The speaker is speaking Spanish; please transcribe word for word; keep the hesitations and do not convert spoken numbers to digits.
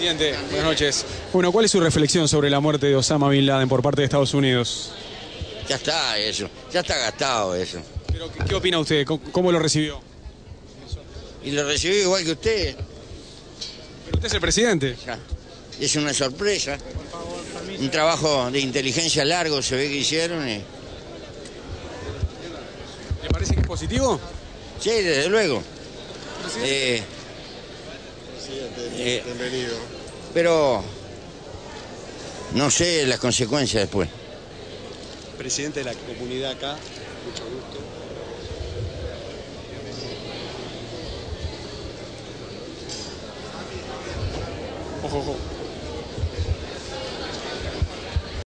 Presidente, buenas noches. Bueno, ¿cuál es su reflexión sobre la muerte de Osama Bin Laden por parte de Estados Unidos? Ya está eso, ya está gastado eso. Pero, ¿qué, qué opina usted? ¿Cómo, cómo lo recibió? Y lo recibió igual que usted. Pero usted es el presidente. Ya. Es una sorpresa. Un trabajo de inteligencia largo se ve que hicieron. Y... ¿Le parece que es positivo? Sí, desde luego. Eh, eh, Bienvenido. pero no sé las consecuencias después. Presidente de la comunidad acá, mucho gusto. Ojo, ojo.